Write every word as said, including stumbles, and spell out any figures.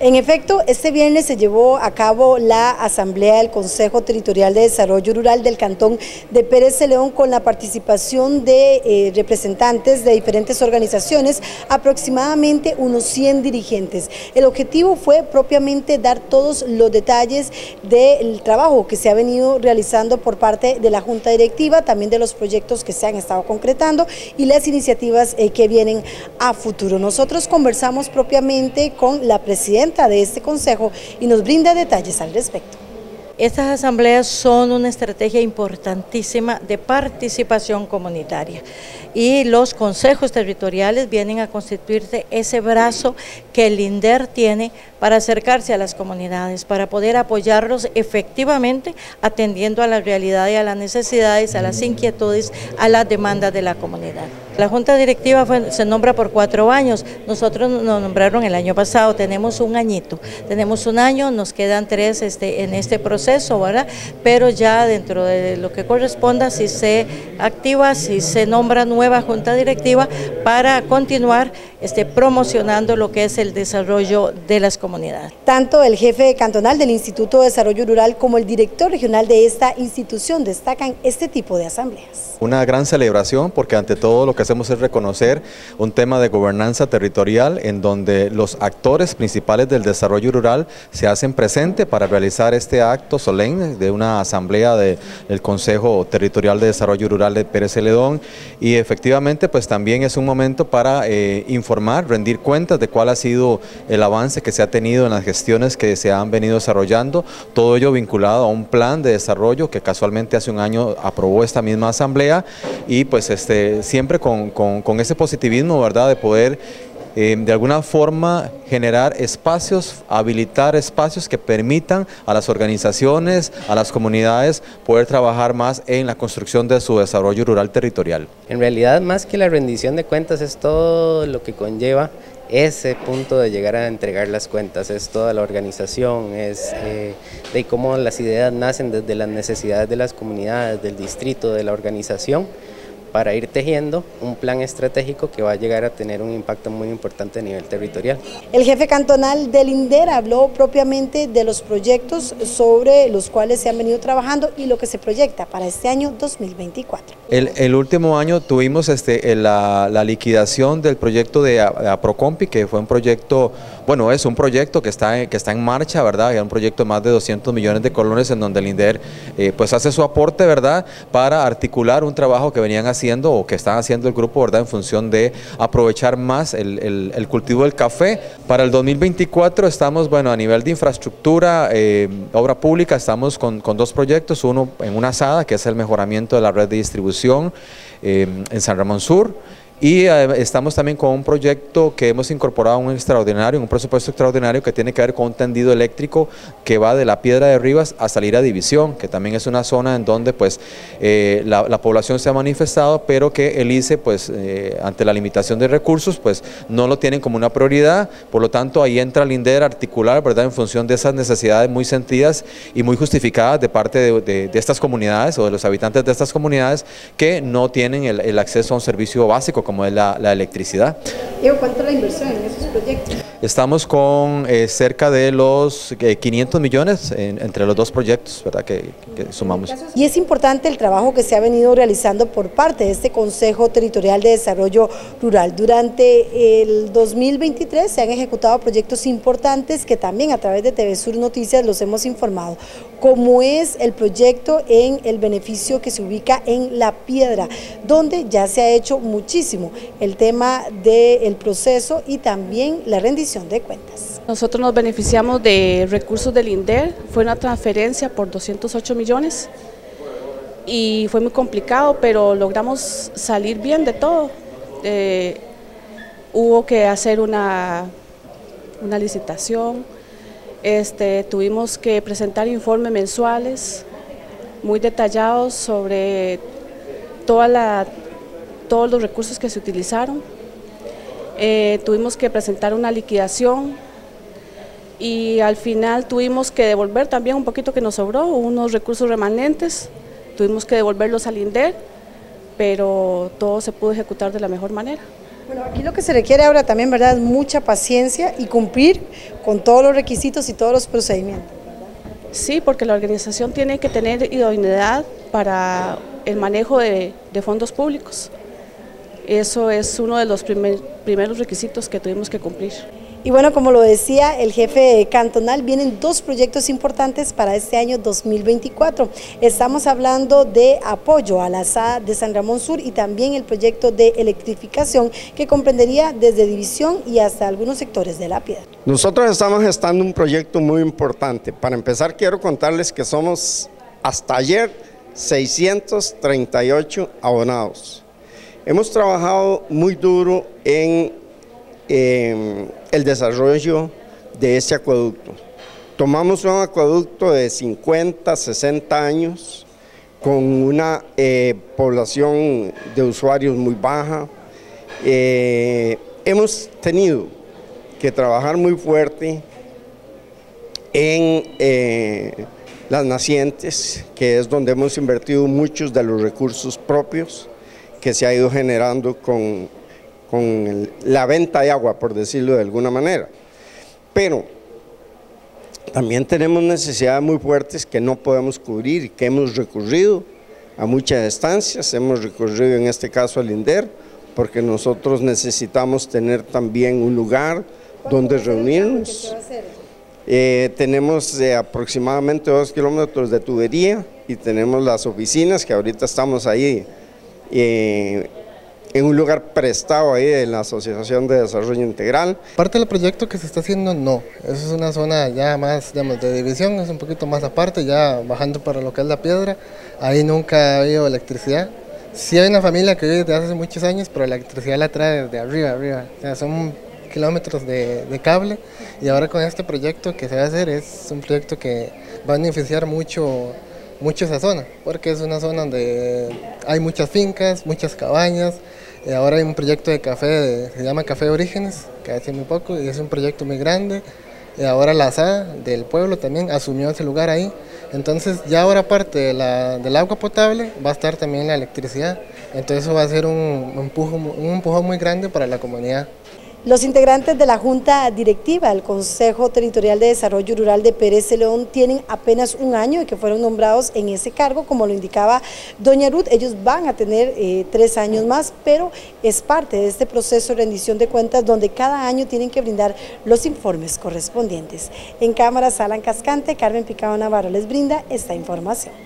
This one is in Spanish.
En efecto, este viernes se llevó a cabo la asamblea del Consejo Territorial de Desarrollo Rural del Cantón de Pérez Celedón con la participación de eh, representantes de diferentes organizaciones, aproximadamente unos cien dirigentes. El objetivo fue propiamente dar todos los detalles del trabajo que se ha venido realizando por parte de la Junta Directiva, también de los proyectos que se han estado concretando y las iniciativas eh, que vienen a futuro. Nosotros conversamos propiamente con la presidenta de este consejo y nos brinda detalles al respecto. Estas asambleas son una estrategia importantísima de participación comunitaria y los consejos territoriales vienen a constituirse ese brazo que el INDER tiene para acercarse a las comunidades, para poder apoyarlos efectivamente atendiendo a la realidad y a las necesidades, a las inquietudes, a las demandas de la comunidad. La Junta Directiva fue, se nombra por cuatro años, nosotros nos nombraron el año pasado, tenemos un añito, tenemos un año, nos quedan tres este, en este proceso, ¿verdad? Pero ya dentro de lo que corresponda, si se activa, si se nombra nueva Junta Directiva para continuar este, promocionando lo que es el desarrollo de las comunidades. Tanto el jefe cantonal del Instituto de Desarrollo Rural como el director regional de esta institución destacan este tipo de asambleas. Una gran celebración porque ante todo lo que hacemos es reconocer un tema de gobernanza territorial en donde los actores principales del desarrollo rural se hacen presente para realizar este acto solemne de una asamblea de, del Consejo Territorial de Desarrollo Rural de Pérez Celedón, y efectivamente pues también es un momento para eh, informar, rendir cuentas de cuál ha sido el avance que se ha tenido en las gestiones que se han venido desarrollando, todo ello vinculado a un plan de desarrollo que casualmente hace un año aprobó esta misma asamblea, y pues este, siempre con, con, con ese positivismo, ¿verdad?, de poder eh, de alguna forma generar espacios, habilitar espacios que permitan a las organizaciones, a las comunidades poder trabajar más en la construcción de su desarrollo rural territorial. En realidad, más que la rendición de cuentas, es todo lo que conlleva ese punto de llegar a entregar las cuentas, es toda la organización, es eh, de cómo las ideas nacen desde las necesidades de las comunidades, del distrito, de la organización, para ir tejiendo un plan estratégico que va a llegar a tener un impacto muy importante a nivel territorial. El jefe cantonal del INDER habló propiamente de los proyectos sobre los cuales se han venido trabajando y lo que se proyecta para este año dos mil veinticuatro. El, el último año tuvimos este, la, la liquidación del proyecto de APROCOMPI, que fue un proyecto, bueno, es un proyecto que está, que está en marcha, ¿verdad? Es un proyecto de más de doscientos millones de colones en donde el INDER eh, pues hace su aporte, ¿verdad?, para articular un trabajo que venían haciendo o que están haciendo el grupo, ¿verdad?, en función de aprovechar más el, el, el cultivo del café. Para el dos mil veinticuatro estamos, bueno, a nivel de infraestructura, eh, obra pública, estamos con, con dos proyectos, uno en una asada, que es el mejoramiento de la red de distribución eh, en San Ramón Sur, y eh, estamos también con un proyecto que hemos incorporado un extraordinario, un presupuesto extraordinario que tiene que ver con un tendido eléctrico que va de la Piedra de Rivas a salir a División, que también es una zona en donde pues eh, la, la población se ha manifestado, pero que el I C E pues eh, ante la limitación de recursos pues no lo tienen como una prioridad. Por lo tanto ahí entra el INDER a articular, ¿verdad?, en función de esas necesidades muy sentidas y muy justificadas de parte de, de, de estas comunidades o de los habitantes de estas comunidades que no tienen el, el acceso a un servicio básico como como es la, la electricidad. Diego, ¿cuánto es la inversión en esos proyectos? Estamos con eh, cerca de los eh, quinientos millones en, entre los dos proyectos, ¿verdad?, que, que sumamos. Y es importante el trabajo que se ha venido realizando por parte de este Consejo Territorial de Desarrollo Rural. Durante el dos mil veintitrés se han ejecutado proyectos importantes que también a través de T V Sur Noticias los hemos informado, como es el proyecto en el beneficio que se ubica en La Piedra, donde ya se ha hecho muchísimo el tema del proceso y también la rendición de cuentas. Nosotros nos beneficiamos de recursos del INDER, fue una transferencia por doscientos ocho millones y fue muy complicado, pero logramos salir bien de todo. Eh, hubo que hacer una, una licitación, este, tuvimos que presentar informes mensuales muy detallados sobre toda la, todos los recursos que se utilizaron. Eh, tuvimos que presentar una liquidación y al final tuvimos que devolver también un poquito que nos sobró, unos recursos remanentes, tuvimos que devolverlos al INDER, pero todo se pudo ejecutar de la mejor manera. Bueno, aquí lo que se requiere ahora también, ¿verdad?, es mucha paciencia y cumplir con todos los requisitos y todos los procedimientos. Sí, porque la organización tiene que tener idoneidad para el manejo de, de fondos públicos. Eso es uno de los primer, primeros requisitos que tuvimos que cumplir. Y bueno, como lo decía el jefe cantonal, vienen dos proyectos importantes para este año dos mil veinticuatro. Estamos hablando de apoyo a la S A de San Ramón Sur y también el proyecto de electrificación que comprendería desde División y hasta algunos sectores de La Piedra. Nosotros estamos gestando un proyecto muy importante. Para empezar, quiero contarles que somos hasta ayer seiscientos treinta y ocho abonados. Hemos trabajado muy duro en Eh, el desarrollo de este acueducto. Tomamos un acueducto de cincuenta, sesenta años con una eh, población de usuarios muy baja. Eh, hemos tenido que trabajar muy fuerte en eh, las nacientes, que es donde hemos invertido muchos de los recursos propios que se ha ido generando con con el, la venta de agua, por decirlo de alguna manera. Pero también tenemos necesidades muy fuertes que no podemos cubrir y que hemos recurrido a muchas estancias, hemos recurrido en este caso al INDER, porque nosotros necesitamos tener también un lugar donde reunirnos. Eh, tenemos eh, aproximadamente dos kilómetros de tubería y tenemos las oficinas que ahorita estamos ahí eh, en un lugar prestado ahí de la Asociación de Desarrollo Integral. Parte del proyecto que se está haciendo, no, eso es una zona ya más, digamos, de División, es un poquito más aparte, ya bajando para lo que es La Piedra, ahí nunca ha habido electricidad. Sí hay una familia que vive desde hace muchos años, pero la electricidad la trae desde arriba, arriba, o sea, son kilómetros de, de cable, y ahora con este proyecto que se va a hacer, es un proyecto que va a beneficiar mucho, mucho esa zona, porque es una zona donde hay muchas fincas, muchas cabañas. Y ahora hay un proyecto de café, de, se llama Café Orígenes, que hace muy poco, y es un proyecto muy grande. Y ahora la S A del pueblo también asumió ese lugar ahí. Entonces ya ahora aparte de la, del agua potable va a estar también la electricidad. Entonces eso va a ser un, un, empujón, un empujón muy grande para la comunidad. Los integrantes de la Junta Directiva del Consejo Territorial de Desarrollo Rural de Pérez Celedón tienen apenas un año de que fueron nombrados en ese cargo, como lo indicaba doña Ruth. Ellos van a tener eh, tres años más, pero es parte de este proceso de rendición de cuentas donde cada año tienen que brindar los informes correspondientes. En cámara, Alan Cascante, Carmen Picado Navarro les brinda esta información.